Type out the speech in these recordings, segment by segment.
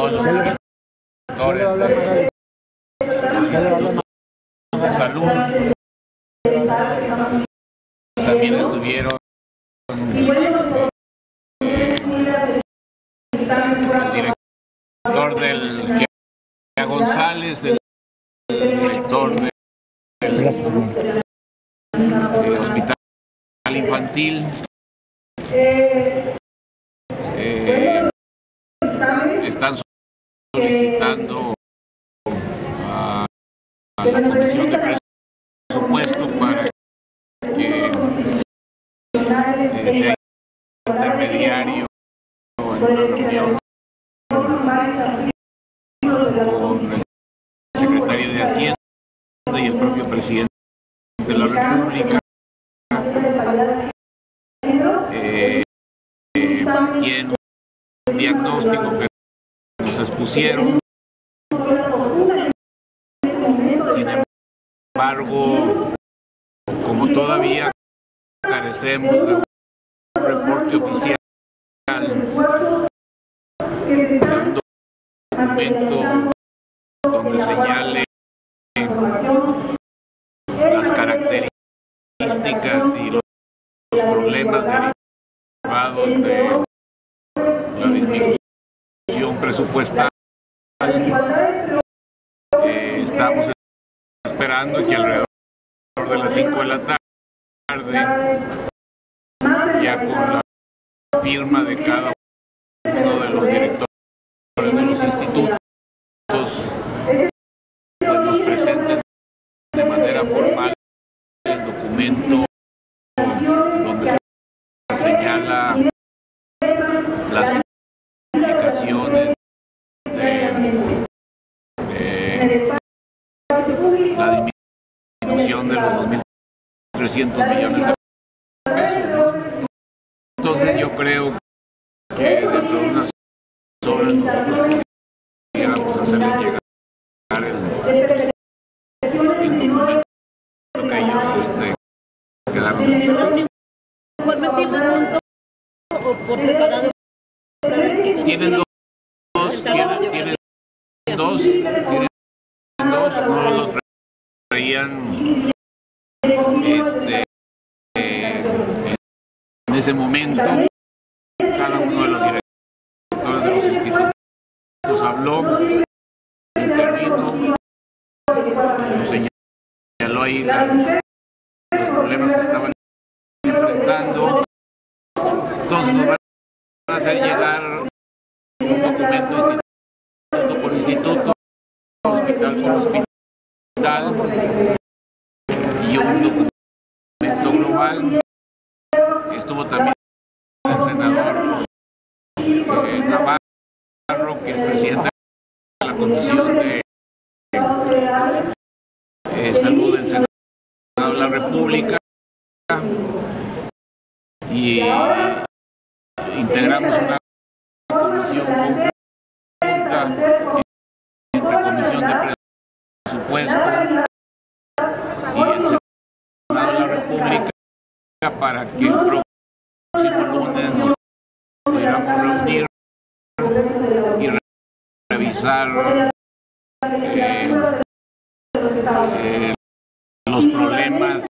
todos los directores de los institutos de salud. También estuvieron el director del González, el director del Hospital Infantil. Están solicitando a la Comisión de Presupuesto para que sea intermediario en una reunión con el secretario de Hacienda y el propio presidente de la República, quien un diagnóstico que nos expusieron. Sin embargo, como todavía carecemos de un reporte oficial, de un documento donde señale las características y los problemas derivados de la disminución presupuestal, estamos esperando que alrededor de las 5 de la tarde, ya con la firma de cada uno de los directores de los institutos, pues nos presenten de manera formal el documento donde se señala las indicaciones de la disminución de los 2.300 millones de pesos. Entonces yo creo que dentro de unas horas nosotros pudiéramos hacerle llegar el documento que ellos quedaron. ¿Por separado? Tienen dos, no los traían en ese momento. Cada uno de los directores de los institutos habló, intervino, nos señaló ahí los problemas que estaban enfrentando. Entonces nos van a hacer llegar un documento instituto por instituto, hospital por hospital, y un documento global. Estuvo también el senador Navarro, que es presidente de la Comisión de Salud del Senado de la República, y integramos una comisión conjunta entre Comisión de Presupuesto y el Senado de la República para que el próximo lunes nos pudiéramos reunir y revisar los problemas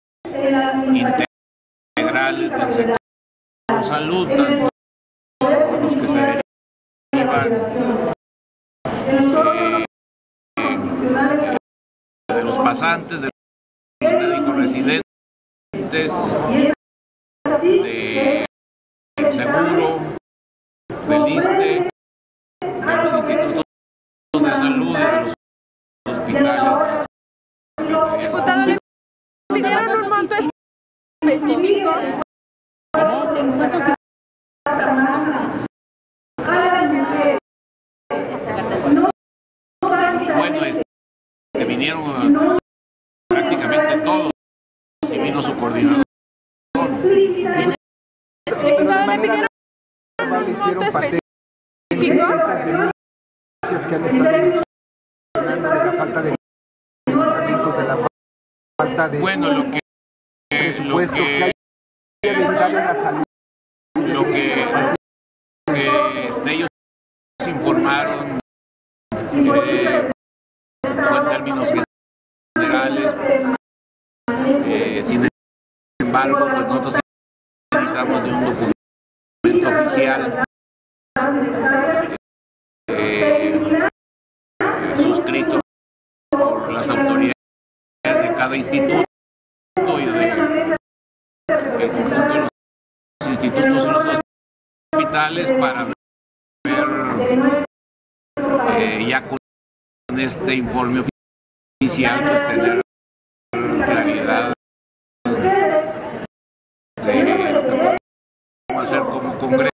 integrales del sector salud, tanto los que se derivan de los pasantes, de los médicos residentes, del seguro, del ISSSTE, de los institutos de salud y de los hospitales. Diputado, ¿le pidieron un monto específico? Bueno, vinieron prácticamente todos y vino su coordinador. Diputado, ¿le pidieron un monto específico? Estas denuncias que han estado mencionando de la falta de medicamentos, de la falta de presupuesto que haya derivado en la salud. Lo que ellos informaron en términos generales. Sin embargo, pues nosotros necesitamos de un documento oficial suscrito por las autoridades de cada instituto y del conjunto de los institutos y los hospitales para ver ya con este informe oficial pues tener claridad de cómo hacer como Congreso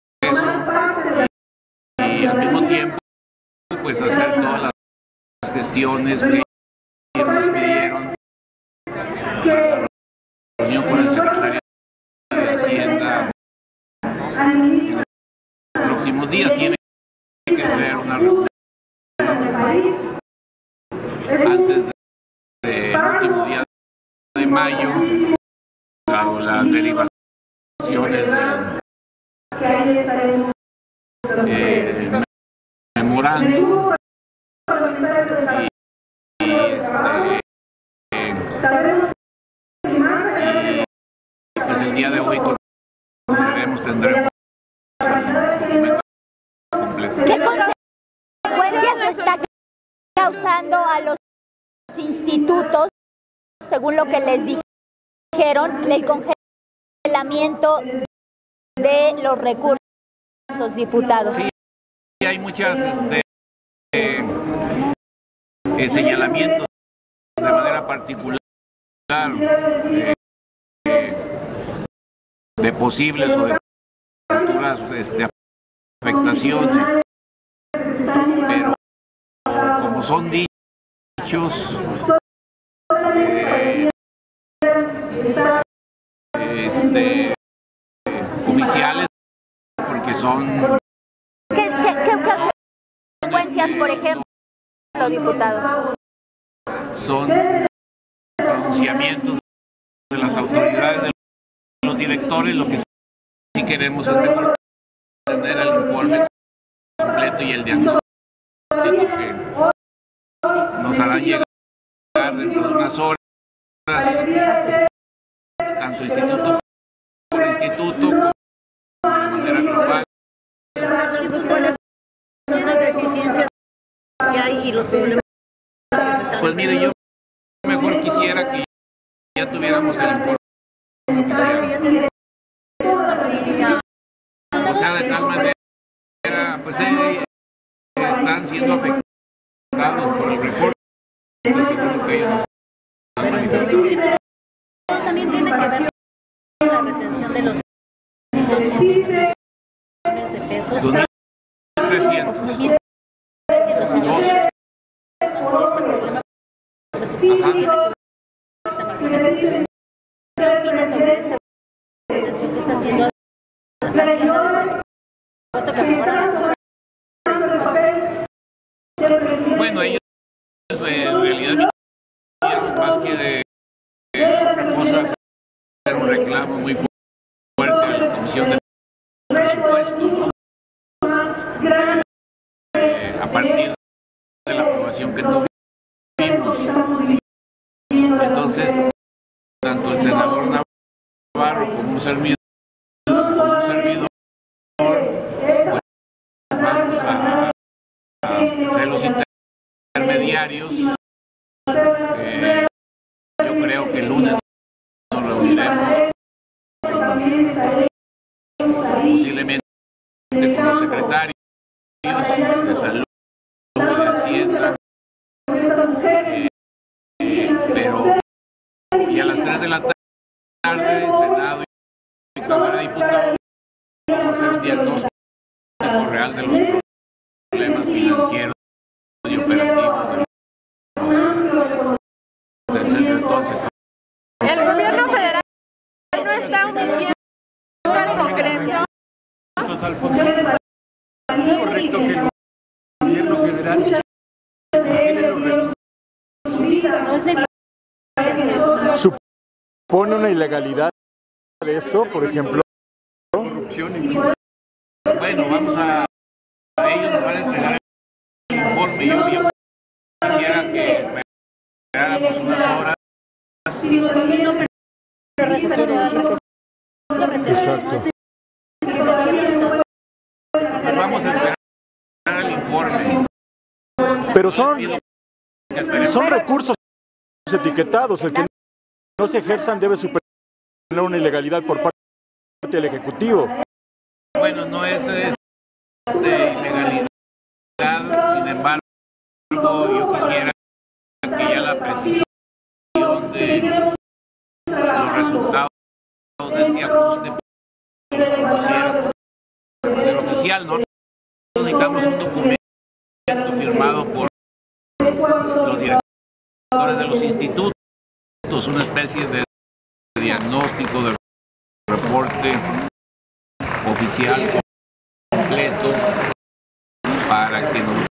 y al mismo tiempo pues hacer todas las gestiones que nos pidieron para la reunión con el secretario de Hacienda en los próximos días. Tiene que ser una reunión antes del último día de mayo, dado las derivaciones del memorando y pues el día de hoy tendremos el documento completo. ¿Qué consecuencias está causando a los institutos, según lo que les dijeron, el congelamiento de los recursos, diputados? Sí, hay muchas señalamientos de manera particular de posibles o de futuras afectaciones, pero como son dichos oficiales, porque son... ¿Qué consecuencias, por ejemplo, diputado? Son pronunciamientos de las autoridades, de los directores. Lo que sí queremos es mejor tener el informe completo y el diagnóstico que nos harán llegar dentro de unas horas, tanto instituto por instituto como de manera global. Las deficiencias que hay y los problemas. Pues mire, yo mejor quisiera que ya tuviéramos el informe oficial. O sea, de tal manera, pues están siendo afectados por el recorte, según lo que ellos han manifestado. También tiene que ver con la retención de los 200 millones de pesos. 2.300. Ajá. ¿Qué opinas sobre esta retención que está haciendo la Hacienda? Bueno, ellos en realidad vinieron más que de otra cosa, hacer un reclamo muy fuerte a la Comisión de Presupuesto a partir de la aprobación que tuvimos. Entonces, tanto el senador Navarro como un servidor, pues vamos a ser los intermediarios. Yo creo que el lunes nos reuniremos posiblemente con los secretarios de Salud, de Hacienda, pero y a las 3 de la tarde, Senado y Cámara de Diputados vamos a hacer un diagnóstico real de los problemas financieros y operativos del centro. Entonces, el gobierno federal no está omitiendo al Congreso. Es correcto que el gobierno federal tiene los recursos. ¿Supone una ilegalidad de esto, por ejemplo? Corrupción. Bueno, vamos a ellos nos van a entregar el informe. Yo quisiera que esperáramos unas horas. Exacto. Vamos a esperar el informe. Pero son recursos etiquetados. El que no se ejerzan debe superar una ilegalidad por parte del Ejecutivo. Bueno, no es ilegalidad, sin embargo, yo quisiera que ya la precisión de los resultados de este ajuste se conociera del oficial, ¿no? Necesitamos un documento firmado por los directores de los institutos, una especie de diagnóstico del reporte oficial completo para que nosotros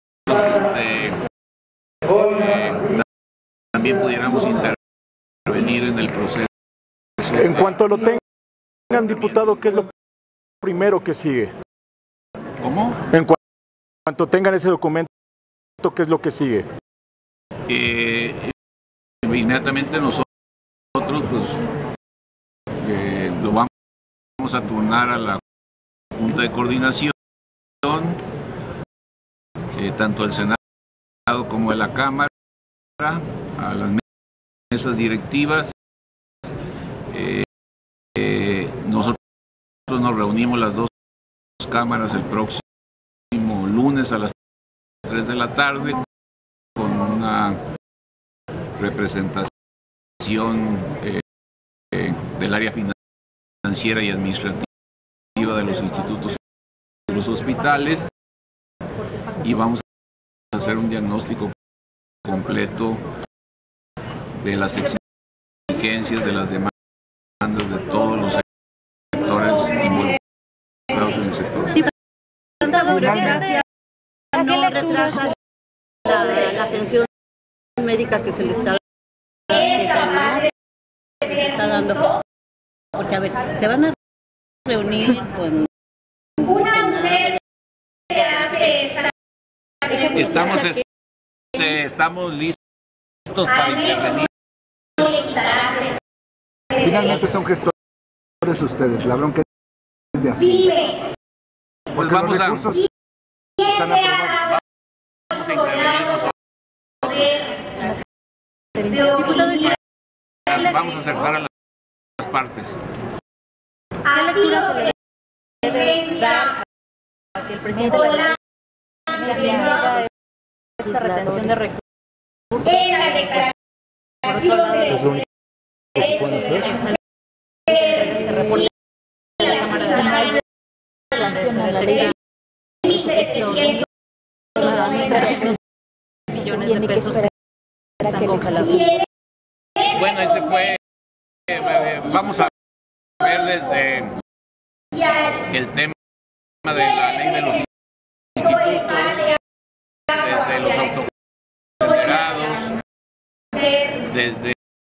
también pudiéramos intervenir en el proceso. En cuanto lo tengan, diputado, ¿qué es lo primero que sigue? ¿Cómo? En cuanto tengan ese documento, ¿qué es lo que sigue? Inmediatamente nosotros pues lo vamos a turnar a la Junta de Coordinación, tanto el Senado como de la Cámara, a las mesas directivas. Nosotros nos reunimos las dos cámaras el próximo lunes a las 3 de la tarde con una representación del área financiera y administrativa de los institutos y los hospitales, y vamos a hacer un diagnóstico completo de las exigencias, de las demandas de todos los sectores involucrados en el sector. No retrasa la atención médica que se le está dando, porque a ver, se van a reunir con el Senado. Estamos listos para intervenir. Finalmente son gestores ustedes, la bronca es de Hacienda. Pues vamos a intervenir nosotros. Vamos a acercar a las partes. ¿Qué lectura se le debe dar a que el presidente diga esta retención de recursos? Por otro lado, es lo único que pueden hacer. este reporte de la Cámara de relación a la ley de millones de pesos están congelados. Bueno, ese fue, vamos a ver desde el tema de la ley de los institutos, desde los autoconsiderados, desde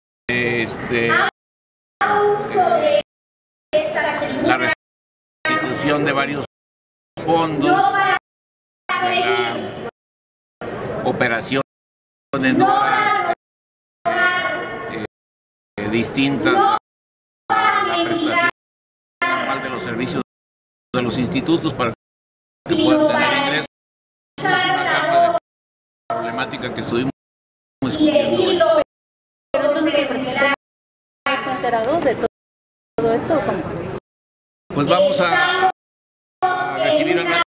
la restitución de varios fondos, de la operación en horas distintas a la prestación normal de los servicios de los institutos para que puedan tener ingresos. Es una gama de problemática que estuvimos discutiendo hoy. Pero entonces el presidente está enterado de todo esto, ¿o cómo? Pues vamos a recibir el informe.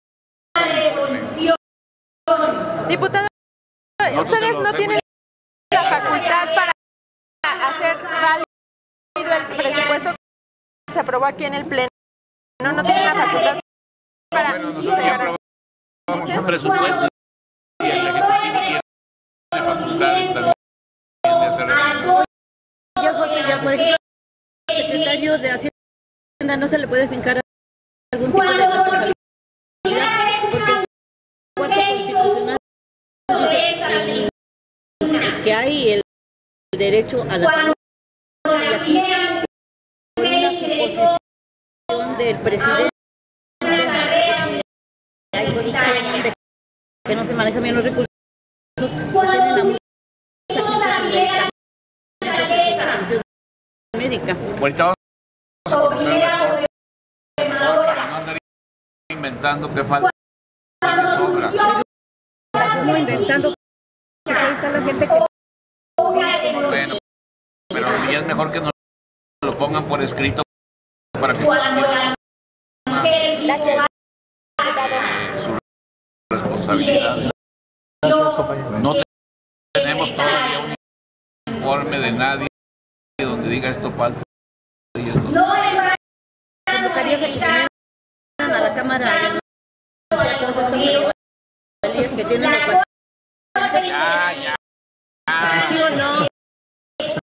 Diputado, ustedes no tienen la facultad para hacer válido el presupuesto que se aprobó aquí en el Pleno. No tienen la facultad para... Bueno, nosotros ya aprobamos un presupuesto y el Ejecutivo tiene facultades también de hacer eso. Ya, por ejemplo, al secretario de Hacienda no se le puede fincar algún tipo de responsabilidad, porque el cuarto constitucional dice que hay el derecho a la salud, y aquí por una suposición del presidente de que hay corrupción, de que no se manejan bien los recursos, pues tienen a mucha gente sin medicamentos, sin atención médica. Ahorita vamos a conocer mejor para no andar inventando que falta que sobra. No inventando, que ahí está la gente que... Bueno, pero ya es mejor que nos lo pongan por escrito para que Gracias. su responsabilidad. Gracias, compañero. No tenemos todavía un informe de nadie donde diga esto falta y esto no. Convocarías a que vinieran a la Cámara y denunciar todas esas irregularidades que tienen los pacientes. Ya. ¿Sí o no?